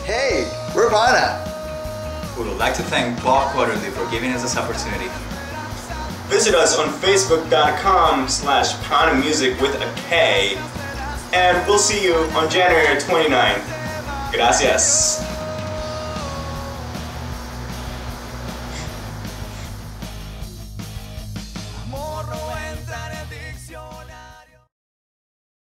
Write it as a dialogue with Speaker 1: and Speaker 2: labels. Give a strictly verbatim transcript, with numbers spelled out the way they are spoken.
Speaker 1: Hey, we're PANA.
Speaker 2: We would like to thank Bob Quarterly for giving us this opportunity.
Speaker 3: Visit us on facebook dot com slash pana music with a K, and we'll see you on January twenty-ninth. Gracias.